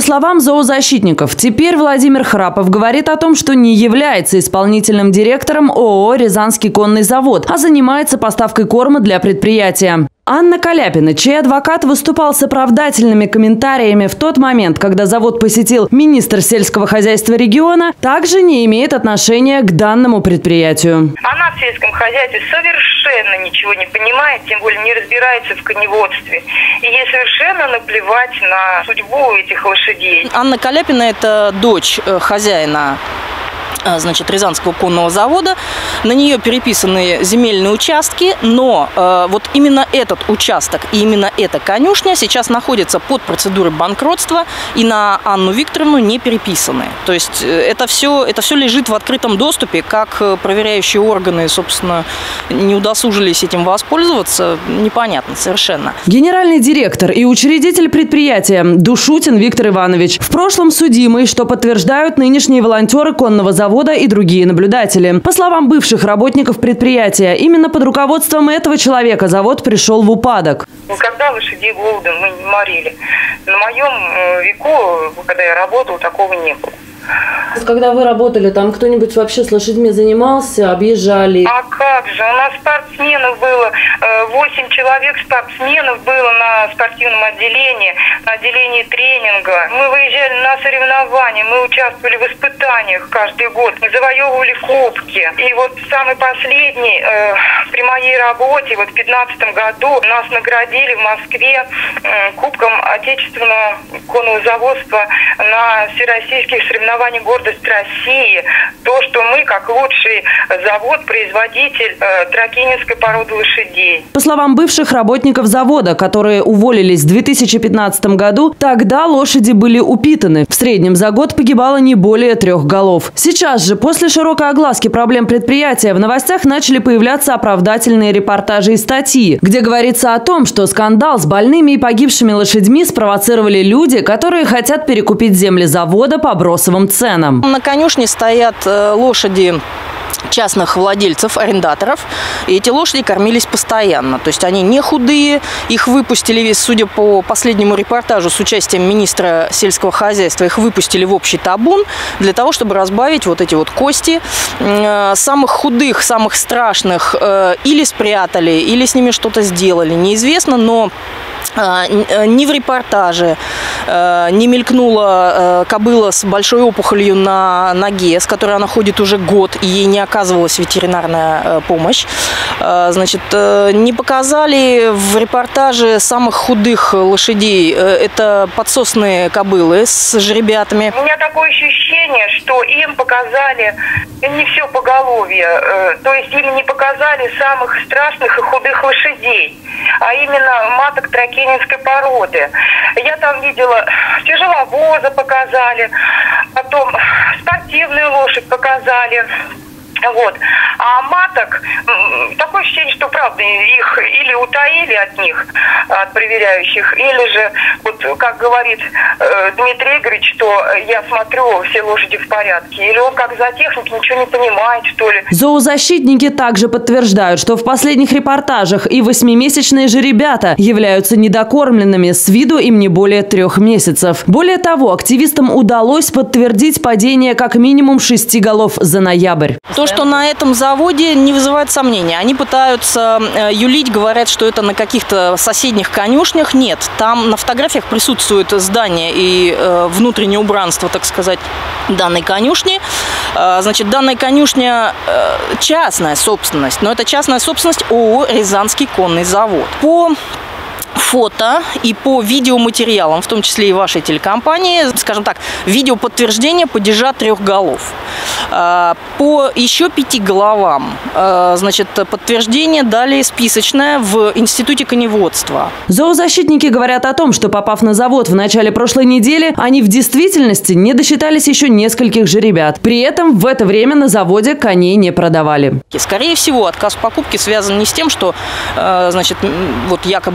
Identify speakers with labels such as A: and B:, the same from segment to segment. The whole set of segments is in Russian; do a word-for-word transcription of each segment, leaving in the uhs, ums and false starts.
A: словам зоозащитников, теперь Владимир Храпов говорит о том, что не является исполнительным директором ООО «Рязанский конный завод», а занимается поставкой корма для предприятия. Анна Каляпина, чей адвокат выступал с оправдательными комментариями в тот момент, когда завод посетил министр сельского хозяйства региона, также не имеет отношения к данному предприятию.
B: Она в сельском хозяйстве совершенно ничего не понимает, тем более не разбирается в коневодстве. И ей совершенно наплевать на судьбу этих лошадей.
C: Анна Каляпина – это дочь хозяина, значит, Рязанского конного завода. На нее переписаны земельные участки, но э, вот именно этот участок и именно эта конюшня сейчас находятся под процедурой банкротства и на Анну Викторовну не переписаны. То есть это все, это все лежит в открытом доступе, как проверяющие органы, собственно, не удосужились этим воспользоваться, непонятно совершенно.
A: Генеральный директор и учредитель предприятия Душутин Виктор Иванович. В прошлом судимый, что подтверждают нынешние волонтеры конного завода и другие наблюдатели. По словам бывших работников предприятия, именно под руководством этого человека завод пришел в упадок.
B: Никогда лошадей голодом мы не морили. На моем веку, когда я работала, такого не было.
A: Когда вы работали, там кто-нибудь вообще с лошадьми занимался, объезжали?
B: А как же, у нас спортсменов было, восемь человек спортсменов было на спортивном отделении, на отделении тренинга. Мы выезжали на соревнования, мы участвовали в испытаниях каждый год, мы завоевывали кубки. И вот самый последний, э, при моей работе, вот в пятнадцатом году, нас наградили в Москве э, кубком отечественного конного заводства на всероссийских соревнованиях «Гордость России», то, что мы, как лучший завод-производитель э, тракининской породы лошадей.
A: По словам бывших работников завода, которые уволились в две тысячи пятнадцатом году, тогда лошади были упитаны. В среднем за год погибало не более трех голов. Сейчас же, после широкой огласки проблем предприятия, в новостях начали появляться оправдательные репортажи и статьи, где говорится о том, что скандал с больными и погибшими лошадьми спровоцировали люди, которые хотят перекупить земли завода по бросовым ценам.
C: На конюшне стоят лошади частных владельцев, арендаторов. И эти лошади кормились постоянно. То есть они не худые. Их выпустили, судя по последнему репортажу с участием министра сельского хозяйства, их выпустили в общий табун для того, чтобы разбавить вот эти вот кости. Самых худых, самых страшных или спрятали, или с ними что-то сделали. Неизвестно, но ни в репортаже не мелькнула кобыла с большой опухолью на ноге, с которой она ходит уже год, и ей не оказывалась ветеринарная помощь. Значит, не показали в репортаже самых худых лошадей. Это подсосные кобылы с жеребятами.
B: У меня такое ощущение, что им показали не все поголовье. То есть им не показали самых страшных и худых лошадей, а именно маток тракининской породы. Я там видела тяжеловоза показали, потом спортивную лошадь показали. Вот. А маток, такое ощущение, что, правда, их или утаили от них, от проверяющих, или же, вот как говорит э, Дмитрий Игоревич, что я смотрю, все лошади в порядке, или он как зоотехник ничего не понимает, что ли.
A: Зоозащитники также подтверждают, что в последних репортажах и восьмимесячные жеребята являются недокормленными, с виду им не более трех месяцев. Более того, активистам удалось подтвердить падение как минимум шести голов за ноябрь.
C: То, что на этом заводе, не вызывает сомнений. Они пытаются юлить, говорят, что это на каких-то соседних конюшнях. Нет, там на фотографиях присутствует здание и э, внутреннее убранство, так сказать, данной конюшни. Э, значит, данная конюшня э, частная собственность, но это частная собственность ООО «Рязанский конный завод». По фото и по видеоматериалам, в том числе и вашей телекомпании, скажем так, видеоподтверждение падежа трех голов. По еще пяти головам, значит, подтверждение дали списочное в Институте коневодства.
A: Зоозащитники говорят о том, что, попав на завод в начале прошлой недели, они в действительности не досчитались еще нескольких жеребят. При этом в это время на заводе коней не продавали.
C: Скорее всего, отказ в покупке связан не с тем, что, значит, вот якобы хозяйка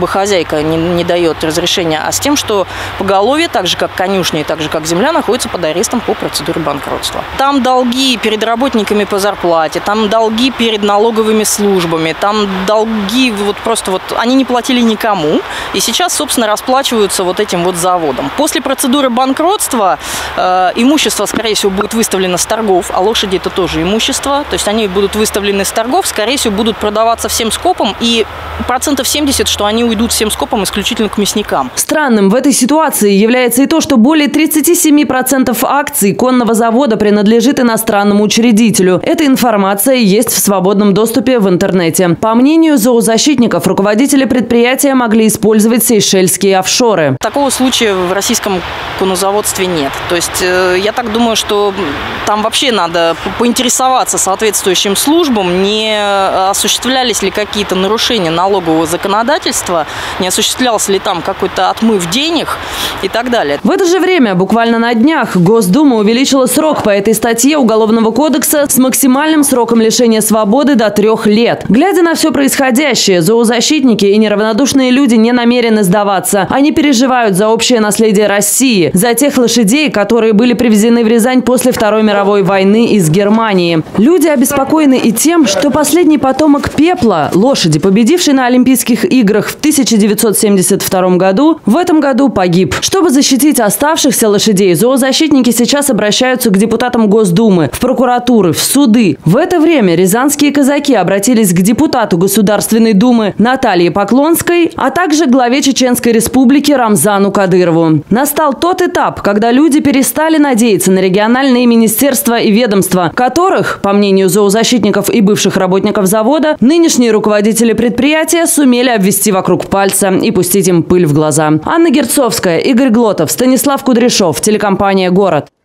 C: политика не, не дает разрешения, а с тем, что поголовье, так же как конюшня и так же как земля, находится под арестом по процедуре банкротства. Там долги перед работниками по зарплате, там долги перед налоговыми службами, там долги вот просто вот они не платили никому, и сейчас, собственно, расплачиваются вот этим вот заводом. После процедуры банкротства э, имущество, скорее всего, будет выставлено с торгов, а лошади это тоже имущество, то есть они будут выставлены с торгов, скорее всего, будут продаваться всем скопом, и процентов семьдесят, что они уйдут всем скопом исключительно к мясникам.
A: Странным в этой ситуации является и то, что более тридцати семи процентов акций конного завода принадлежит иностранному учредителю. Эта информация есть в свободном доступе в интернете. По мнению зоозащитников, руководители предприятия могли использовать сейшельские офшоры.
C: Такого случая в российском конозаводстве нет. То есть э, я так думаю, что там вообще надо поинтересоваться соответствующим службам, не осуществлялись ли какие-то нарушения налогового законодательства, не осуществлялся ли там какой-то отмыв денег и так далее.
A: В это же время, буквально на днях, Госдума увеличила срок по этой статье Уголовного кодекса с максимальным сроком лишения свободы до трех лет. Глядя на все происходящее, зоозащитники и неравнодушные люди не намерены сдаваться. Они переживают за общее наследие России, за тех лошадей, которые были привезены в Рязань после Второй мировой войны из Германии. Люди обеспокоены и тем, что последний потомок пепла, лошади, победившей на Олимпийских играх в тысяча девятьсот семьдесят втором году, в этом году погиб. Чтобы защитить оставшихся лошадей, зоозащитники сейчас обращаются к депутатам Госдумы, в прокуратуры, в суды. В это время рязанские казаки обратились к депутату Государственной Думы Наталье Поклонской, а также главе Чеченской Республики Рамзану Кадырову. Настал тот этап, когда люди перестали надеяться на региональные министерства и ведомства, которых, по мнению зоозащитников и бывших работников завода, нынешние руководители предприятия сумели обвести вокруг пальца и пустить им пыль в глаза. Анна Герцовская, Игорь Глотов, Станислав Кудряшов, телекомпания «Город».